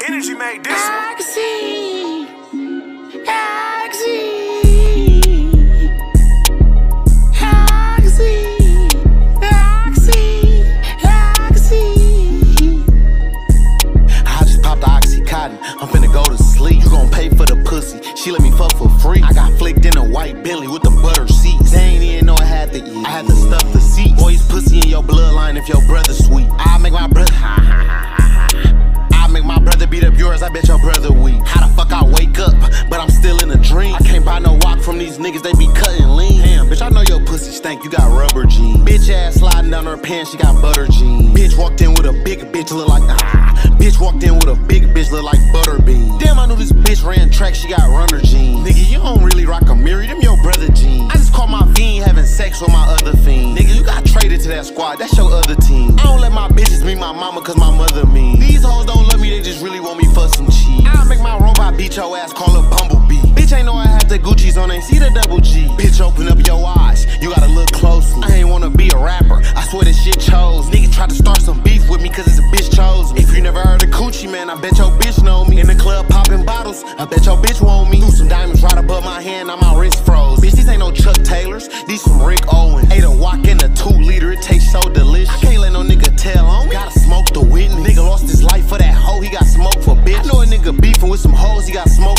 Energy made this one. I'm finna go to sleep. You gon' pay for the pussy. She let me fuck for free. I got flicked in a white Bentley with the butter seats. They ain't even know I had to eat. I had to stuff the seat. Boys pussy in your bloodline if your brother's sweet. I'll make my brother I'll make my brother beat up yours. I bet your brother weak. How the fuck I wake up, but I'm still in a dream? I can't buy no walk from these niggas. They be cutting lean. Damn, bitch, I know your pussy stank. You got rubber jeans. Bitch ass sliding down her pants. She got butter jeans. Bitch walked in with a big bitch look like Bitch walked in with a big bitch look like Butterbean. Damn, I knew this bitch ran track, she got runner jeans. Nigga, you don't really rock a mirror, them your brother jeans. I just caught my fiend having sex with my other fiend. Nigga, you got traded to that squad, that's your other team. I don't let my bitches meet my mama cause my mother mean. These hoes don't love me, they just really want me for some cheese. I'll make my robot beat your ass, call her Bumblebee. Bitch ain't know I had the Gucci's on, ain't see the double G. Bitch, open up your eyes, you gotta look closely. I ain't wanna be a rapper, I swear this shit chose. Nigga tried to start some beef with me cause it's a bitch chose me. If you never heard of Coochie, man, I bet your bitch know me. In the club popping bottles, I bet your bitch want me. Threw some diamonds right above my hand, now my wrist froze. Bitch, these ain't no Chuck Taylors, these some Rick Owens. Ate a wok in a 2-liter, it tastes so delicious. I can't let no nigga tell on me, gotta smoke the witness. Nigga lost his life for that hoe, he got smoked for bitch. I know a nigga beefing with some hoes, he got smoked